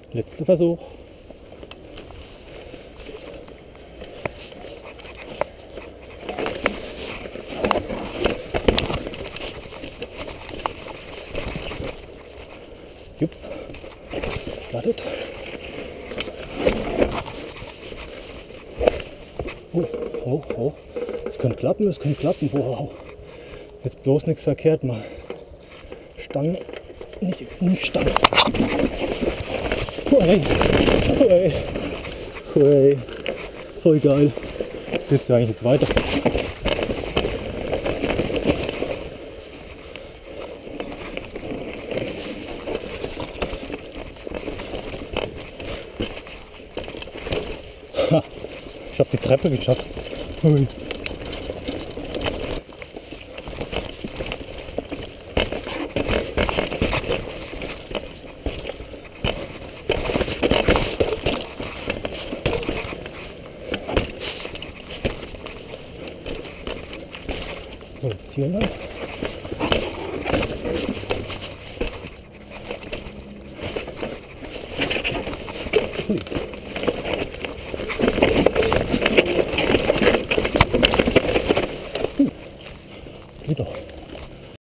Letzter Versuch. Jupp. Wartet. Oh. Es könnte klappen. Wow. Jetzt bloß nichts verkehrt machen. Stange. Nicht Stange. Hui. Voll geil. Geht's ja eigentlich jetzt weiter. Ha, ich habe die Treppe geschafft. Hui. So, jetzt hier lang.